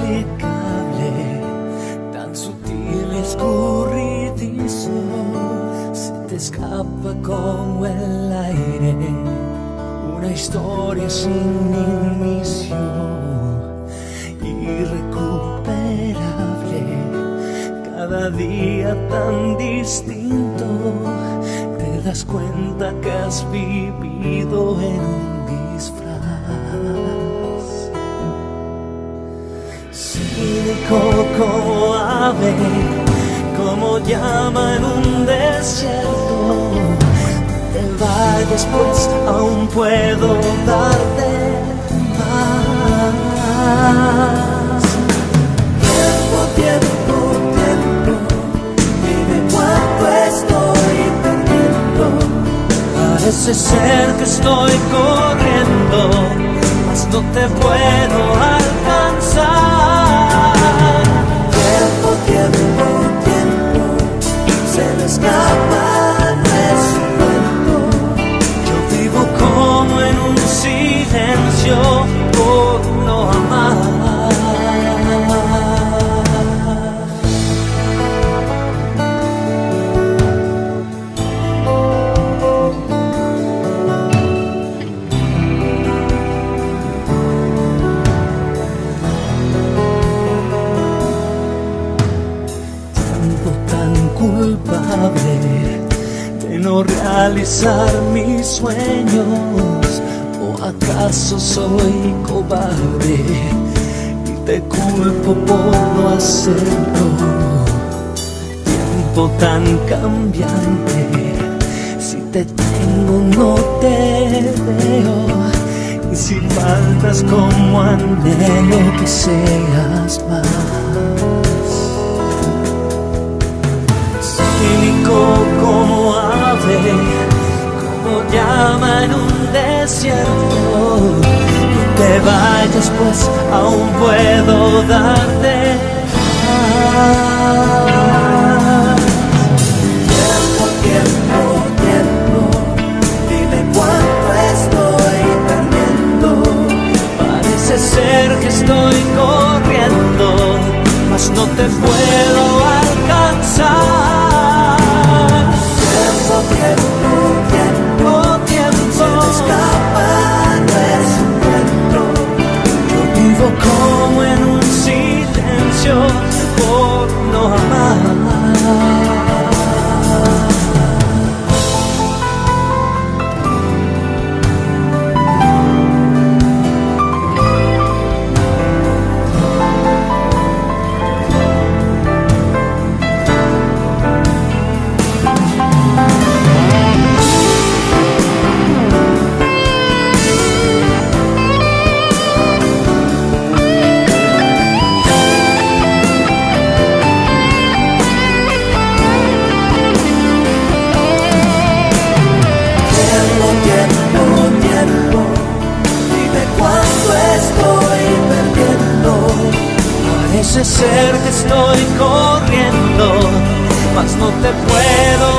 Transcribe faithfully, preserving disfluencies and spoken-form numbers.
inexplicable, tan sutil y escurridizo, se te escapa como el aire, una historia sin inicio, irrecuperable, cada día tan distinto, te das cuenta que has vivido en un disfraz. Cínico como ave, como llama en un desierto, te vayas pues aún puedo darte más. Tiempo, tiempo, tiempo, dime cuánto estoy perdiendo. Parece ser que estoy corriendo, mas no te puedo alcanzar. Tiempo, tiempo, tiempo, se me escapa, no es un cuento. Yo vivo como en un silencio por no amar. Culpable de no realizar mis sueños, o acaso soy cobarde y te culpo por no hacerlo. Tiempo tan cambiante, si te tengo no te veo, y si faltas como anhelo que seas más. Cínico como ave, como llama en un desierto, no te vayas pues aún puedo darte más. Tiempo, tiempo, tiempo, dime cuánto estoy perdiendo. Parece ser que estoy corriendo, mas no te puedo alcanzar. Tiempo, tiempo, tiempo, se me escapa, no es un cuento. Yo vivo como en un silencio por no amar. Parece ser que estoy corriendo, mas no te puedo